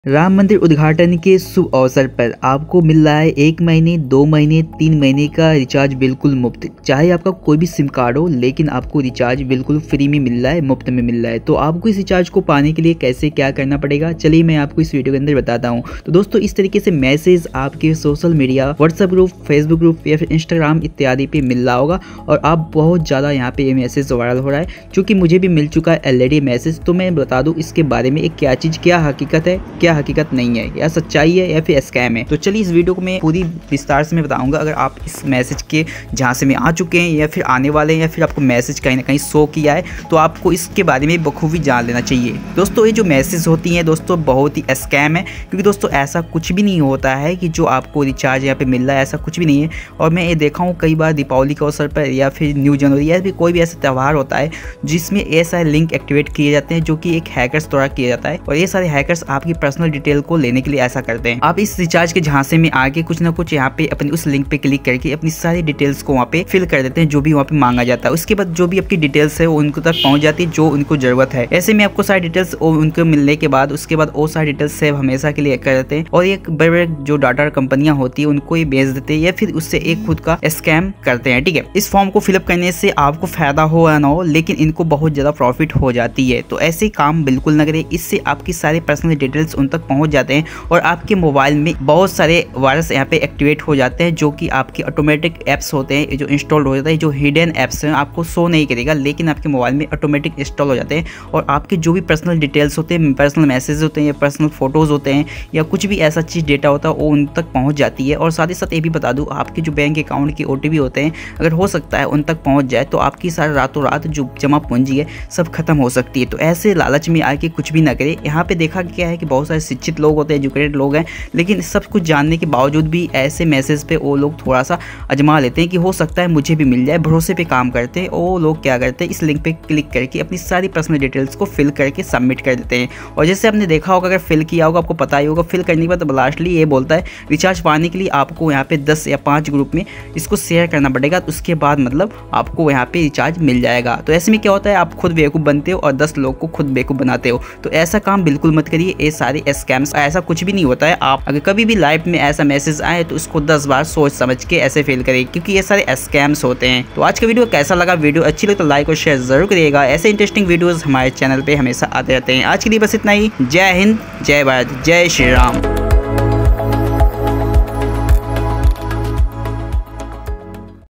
राम मंदिर उद्घाटन के शुभ अवसर पर आपको मिल रहा है 1 महीने 2 महीने 3 महीने का रिचार्ज बिल्कुल मुफ्त। चाहे आपका कोई भी सिम कार्ड हो, लेकिन आपको रिचार्ज बिल्कुल फ्री में मिल रहा है, मुफ्त में मिल रहा है। तो आपको इस रिचार्ज को पाने के लिए कैसे क्या करना पड़ेगा, चलिए मैं आपको इस वीडियो के अंदर बताता हूँ। तो दोस्तों, इस तरीके से मैसेज आपके social media, WhatsApp group, Facebook group या फिर इंस्टाग्राम इत्यादि पे मिल रहा होगा और आप बहुत ज़्यादा यहाँ पे ये मैसेज वायरल हो रहा है, क्योंकि मुझे भी मिल चुका है ऑलरेडी मैसेज। तो मैं बता दूँ इसके बारे में, क्या चीज़, क्या हकीकत है, क्या हकीकत नहीं है, या सच्चाई है या फिर स्कैम है। तो चलिए इस वीडियो को मैं पूरी विस्तार से मैं बताऊंगा। अगर आप इस मैसेज के जहां से में आ चुके हैं या फिर आने वाले हैं या फिर आपको मैसेज कहीं ना कहीं शो किया है, तो आपको इसके बारे में बखूबी जान लेना चाहिए। दोस्तों, ये जो मैसेज होती हैं दोस्तों, बहुत ही स्कैम है, क्योंकि दोस्तों ऐसा कुछ भी नहीं होता है कि जो आपको रिचार्ज यहाँ पे मिल रहा है, ऐसा कुछ भी नहीं है। और मैं ये देखा हूँ कई बार दीपावली के अवसर पर या फिर न्यू जनवरी या फिर कोई भी ऐसा त्यौहार होता है जिसमें ऐसा लिंक एक्टिवेट किए जाते हैं, जो कि एक हैकर्स द्वारा किया जाता है। और ये सारे हैकर्स आपकी पर्सनल डिटेल को लेने के लिए ऐसा करते हैं। आप इस रिचार्ज के झांसे में आके कुछ ना कुछ यहाँ पे अपनी उस लिंक पे क्लिक करके अपनी सारी डिटेल्स को वहाँ पे फिल कर देते हैं, जो भी वहाँ पे मांगा जाता है। उसके बाद जो भी आपकी डिटेल्स है वो उनको तक पहुँच जाती है, जो उनको जरूरत है। ऐसे में आपको सारी डिटेल्स उनको मिलने के बाद उसके बाद वो सारी डिटेल्स सेव हमेशा के लिए कर देते हैं और एक बड़े बड़े जो डाटा कंपनियां होती है उनको ये बेच देते हैं या फिर उससे एक खुद का स्कैम करते हैं। ठीक है, इस फॉर्म को फिलअप करने से आपको फायदा हो या ना हो, लेकिन इनको बहुत ज्यादा प्रॉफिट हो जाती है। तो ऐसे काम बिल्कुल न करें, इससे आपकी सारी पर्सनल डिटेल्स उन तक पहुंच जाते हैं और आपके मोबाइल में बहुत सारे वायरस यहाँ पे एक्टिवेट हो जाते हैं, जो कि आपके ऑटोमेटिक ऐप्स होते हैं जो इंस्टॉल हो जाते हैं, जो हिडन ऐप्स हैं आपको शो नहीं करेगा, लेकिन आपके मोबाइल में ऑटोमेटिक इंस्टॉल हो जाते हैं और आपके जो भी पर्सनल डिटेल्स होते हैं, पर्सनल मैसेज होते हैं या पर्सनल फोटोज होते हैं या कुछ भी ऐसा चीज़ डेटा होता है, वो उन तक पहुँच जाती है। और साथ ही साथ ये भी बता दूँ, आपके जो बैंक अकाउंट के OTP होते हैं, अगर हो सकता है उन तक पहुँच जाए तो आपकी सारी रातों रात जो जमा पूंजी है सब खत्म हो सकती है। तो ऐसे लालच में आके कुछ भी ना करें। यहाँ पे देखा क्या है कि बहुत सारे शिक्षित लोग होते हैं, एजुकेटेड लोग हैं, लेकिन सब कुछ जानने के बावजूद भी ऐसे मैसेज पे वो लोग थोड़ा सा आजमा लेते हैं कि हो सकता है मुझे भी मिल जाए। भरोसे पे काम करते हैं वो लोग, क्या करते हैं, इस लिंक पे क्लिक करके अपनी सारी पर्सनल डिटेल्स को फिल करके सबमिट कर देते हैं। और जैसे आपने देखा होगा, अगर फिल किया होगा आपको पता ही होगा, फिल करने के बाद लास्टली ये बोलता है रिचार्ज पाने के लिए आपको यहाँ पे 10 या 5 ग्रुप में इसको शेयर करना पड़ेगा, तो उसके बाद मतलब आपको यहाँ पे रिचार्ज मिल जाएगा। तो ऐसे में क्या होता है, आप खुद बेवकूफ़ बनते हो और 10 लोग को खुद बेवकूफ़ बनाते हो। तो ऐसा काम बिल्कुल मत करिए, ये सारे स्कैम्स, ऐसा कुछ भी नहीं होता है। आप अगर कभी भी लाइफ में ऐसा मैसेज आए तो उसको 10 बार सोच समझ के ऐसे फेल करें, क्योंकि ये सारे स्कैम्स होते हैं। तो आज का वीडियो कैसा लगा, वीडियो अच्छी लगे तो लाइक और शेयर जरूर करिएगा। ऐसे इंटरेस्टिंग वीडियोस हमारे चैनल पे हमेशा आते रहते हैं। आज के लिए बस इतना ही। जय हिंद, जय भारत, जय श्री राम।